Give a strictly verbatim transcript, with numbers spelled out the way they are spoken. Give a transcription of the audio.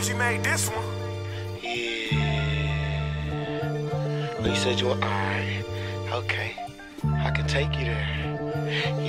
guess you made this one. Yeah. Well, you said you were alright. Okay. I can take you there.